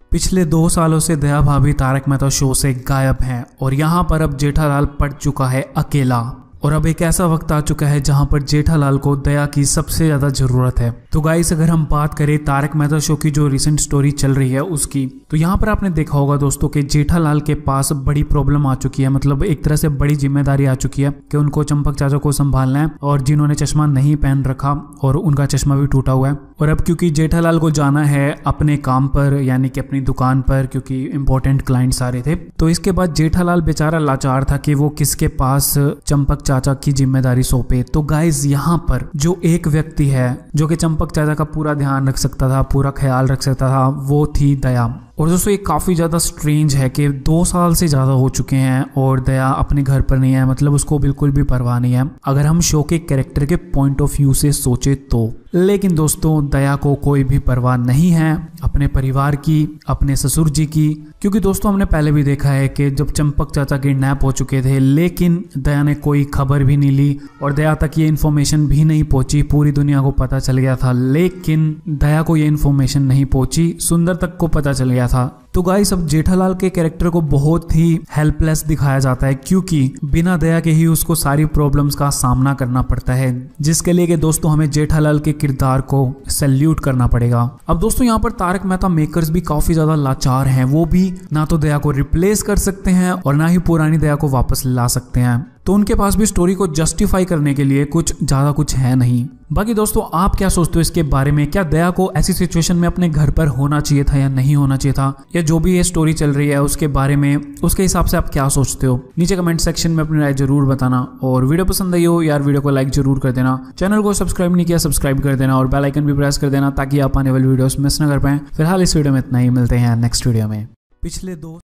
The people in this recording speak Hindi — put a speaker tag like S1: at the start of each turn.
S1: पिछले 2 सालों से दया भाभी तारक मेहता शो से गायब हैं और यहाँ पर अब जेठालाल पड़ चुका है अकेला। और अब एक ऐसा वक्त आ चुका है जहां पर जेठालाल को दया की सबसे ज्यादा जरूरत है। तो गाइस, अगर हम बात करें तारक मेहता शो की जो रिसेंट स्टोरी चल रही है उसकी, तो यहाँ पर आपने देखा होगा दोस्तों कि जेठालाल के पास बड़ी प्रॉब्लम आ चुकी है। मतलब एक तरह से बड़ी जिम्मेदारी आ चुकी है कि उनको चंपक चाचा को संभालना है, और जिन्होंने चश्मा नहीं पहन रखा और उनका चश्मा भी टूटा हुआ है। और अब क्योंकि जेठालाल को जाना है अपने काम पर, यानी कि अपनी दुकान पर, क्योंकि इंपॉर्टेंट क्लाइंट्स आ रहे थे, तो इसके बाद जेठालाल बेचारा लाचार था कि वो किसके पास चंपक चाचा की जिम्मेदारी सौंपे। तो गाइस, यहाँ पर जो एक व्यक्ति है जो कि चंपक चाचा का पूरा ध्यान रख सकता था, पूरा ख्याल रख सकता था, वो थी दया। और दोस्तों, ये काफी ज्यादा स्ट्रेंज है कि 2 साल से ज्यादा हो चुके हैं और दया अपने घर पर नहीं है। मतलब उसको बिल्कुल भी परवाह नहीं है अगर हम शो के कैरेक्टर के पॉइंट ऑफ व्यू से सोचे तो। लेकिन दोस्तों, दया को कोई भी परवाह नहीं है अपने परिवार की, अपने ससुर जी की। क्योंकि दोस्तों, हमने पहले भी देखा है कि जब चंपक चाचा किडनैप हो चुके थे, लेकिन दया ने कोई खबर भी नहीं ली और दया तक ये इन्फॉर्मेशन भी नहीं पहुंची। पूरी दुनिया को पता चल गया था, लेकिन दया को ये इन्फॉर्मेशन नहीं पहुंची, सुंदर तक को पता चल गया था। तो गाइस, अब जेठालाल के कैरेक्टर को बहुत ही हेल्पलेस दिखाया जाता है, क्योंकि बिना दया के ही उसको सारी प्रॉब्लम्स का सामना करना पड़ता है, जिसके लिए कि दोस्तों हमें जेठालाल के किरदार को सैल्यूट करना पड़ेगा। अब दोस्तों, यहाँ पर तारक मेहता मेकर्स भी काफी ज्यादा लाचार हैं। वो भी ना तो दया को रिप्लेस कर सकते हैं और ना ही पुरानी दया को वापस ला सकते हैं। तो उनके पास भी स्टोरी को जस्टिफाई करने के लिए कुछ है नहीं। बाकी दोस्तों, आप क्या सोचते हो इसके बारे में? क्या दया को ऐसी सिचुएशन में अपने घर पर होना चाहिए था या नहीं होना चाहिए था? या जो भी ये स्टोरी चल रही है उसके बारे में, उसके हिसाब से आप क्या सोचते हो? नीचे कमेंट सेक्शन में अपनी राय जरूर बताना। और वीडियो पसंद आई हो यार, वीडियो को लाइक जरूर कर देना। चैनल को सब्सक्राइब नहीं किया, सब्सक्राइब कर देना और बेल आइकन भी प्रेस कर देना ताकि आप आने वाली वीडियोस मिस ना कर पाएं। फिलहाल इस वीडियो में इतना ही, मिलते हैं नेक्स्ट वीडियो में। पिछले 2